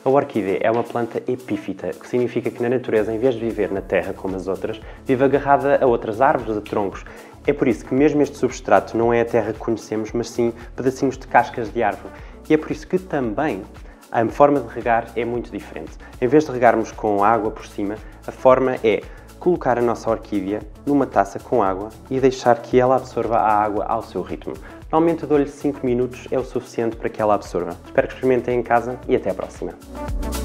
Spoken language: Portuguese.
A orquídea é uma planta epífita, que significa que na natureza, em vez de viver na terra como as outras, vive agarrada a outras árvores, a troncos. É por isso que mesmo este substrato não é a terra que conhecemos, mas sim pedacinhos de cascas de árvore. E é por isso que também a forma de regar é muito diferente. Em vez de regarmos com água por cima, a forma é colocar a nossa orquídea numa taça com água e deixar que ela absorva a água ao seu ritmo. Normalmente dou-lhe 5 minutos, é o suficiente para que ela absorva. Espero que experimentem em casa e até à próxima.